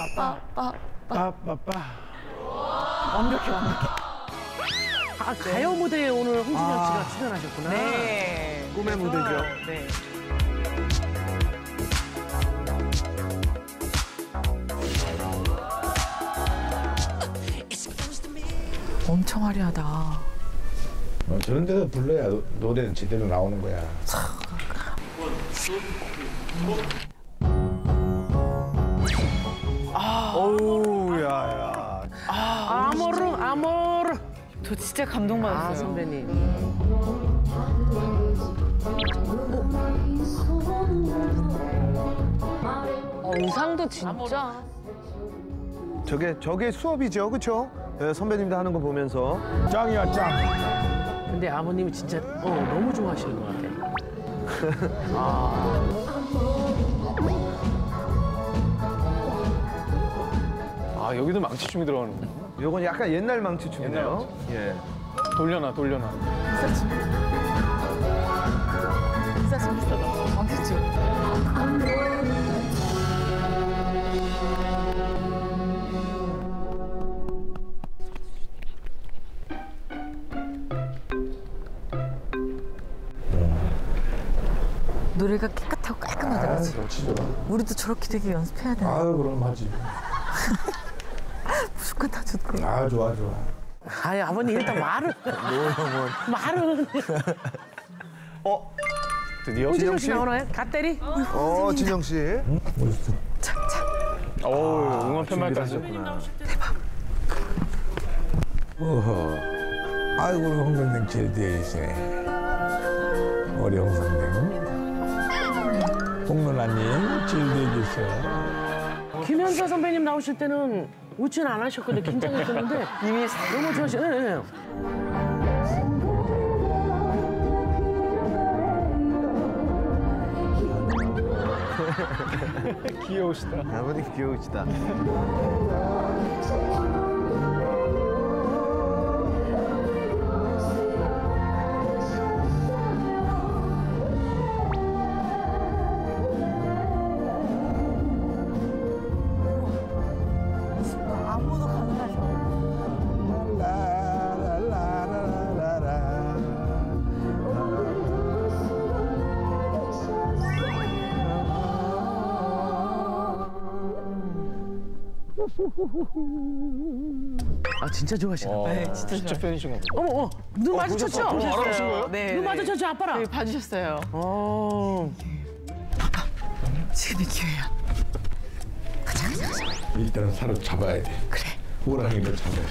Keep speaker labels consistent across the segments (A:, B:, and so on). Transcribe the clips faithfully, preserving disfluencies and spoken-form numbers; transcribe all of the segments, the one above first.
A: 빠빠빠.
B: 빠빠빠.
A: 완벽해 완벽해.
C: 아, 가요 무대에 오늘 홍진영 씨가 출연하셨구나.
A: 네.
D: 꿈의 무대죠.
A: 네. 엄청 화려하다.
B: 어, 저런 데서 불러야 노- 노래는 제대로 나오는 거야.
D: 어우, 야, 야.
C: 아모르, 아모르.
A: 저 진짜
C: 아,
A: 감동받았어요.
C: 선배님.
E: 어, 의상도 진짜.
D: 저게, 저게 수업이죠, 그쵸? 예, 선배님도 하는 거 보면서.
B: 짱이야 짱.
C: 근데 아버님이 진짜 어, 너무 좋아하시는 것 같아.
F: 아, 여기도 망치춤이 들어가는구나.
D: 요건 약간 옛날 망치춤이네요. 예.
F: 돌려놔, 돌려놔.
A: 비싸지. 비싸지 비싸다. 왕겠지. 노래가 깨끗하고 깔끔하다, 그치?
B: 그렇지 좋아.
A: 우리도 저렇게 되게 연습해야 되나?
B: 아유 그럼 하지.
A: 무조건 다 좋고.
B: 아 좋아 좋아.
C: 아니, 아버님 일단 말을. 말은.
D: 어,
F: 드디어.
C: 홍진영 씨
D: 씨?
C: 나오나요? 갓대리?
D: 어, 진영 씨.
B: 멋있어.
F: 어우, 응원 팻말까지.
D: 하셨구나.
B: 어허. 아이고 우리 홍 선생 제일 뒤에 계시네. 우리 홍 선생. 홍 누나님 제일 뒤에 계셔.
C: 김현서 선배님 나오실 때는 웃지는 안 하셨거든요. 긴장했었는데. 이미 너무 좋아하시 예, 예.
F: 귀여우시다.
D: 아버님 귀여우시다.
A: 아무도 가능하셔.
C: 아 진짜 좋아하시나?
F: 어,
A: 네, 진짜
F: 진짜 팬이신가 보다.
C: 어머, 어, 눈 마주쳤죠?
F: 어, 알아보신 거예요?
A: 네.
C: 눈
A: 네.
C: 마주쳤죠, 아빠랑?
A: 네, 봐주셨어요.
C: 어.
A: 지금이 기회야.
B: 일단은 사로잡아야 돼.
A: 그래.
B: 호랑이를 잡아야 돼.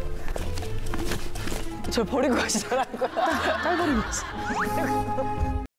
A: 저 버리고 가시더라고요.
C: 딸 버리고 있어.